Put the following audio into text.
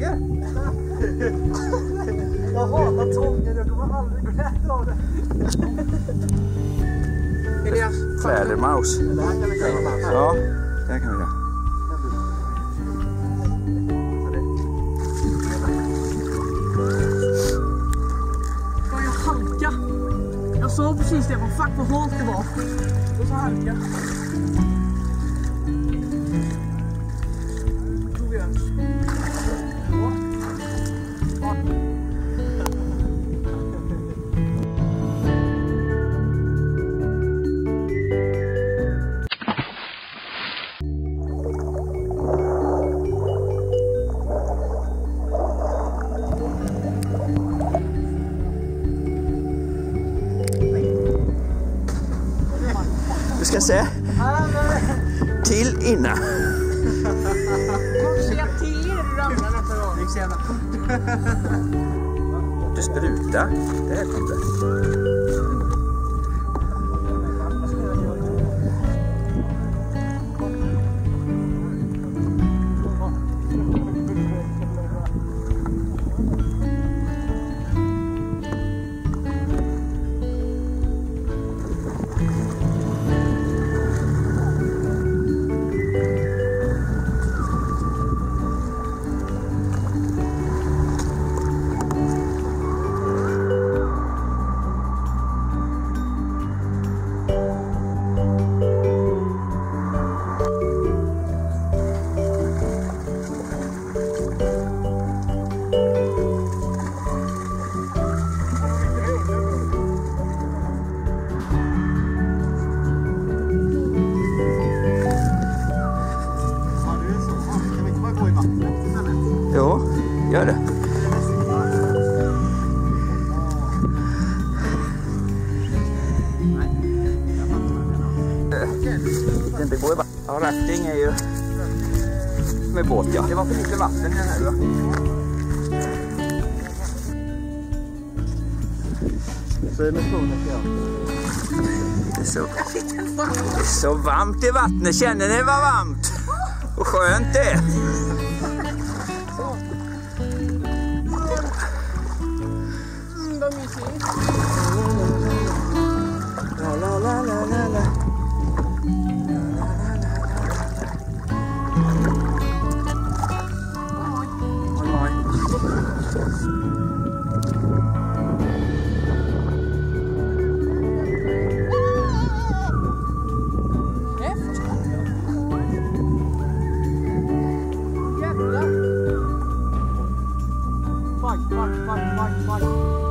tånge. Jag hatar tången, jag kommer aldrig gå rätt av det. Flädermaus. Ja, det kan vi göra. Jag halka. Jag sa precis det, vad fuck vad halt det var. Och så halka. Tog jag. Du ska se. Till innan. Se till er du ramlar nästa gång. Det gick så jävla fort. Du spruta. Det är inte. Jo, gör det. Det går ju bara. Ja, rafting är ju med båt, ja. Det var för lite vatten i den här då. Så är det med skonet, ja. Det är så varmt i vattnet. Känner ni vad varmt? Och skönt det är. Vad mysigt. La la la la la la. Jävlar. Fuck.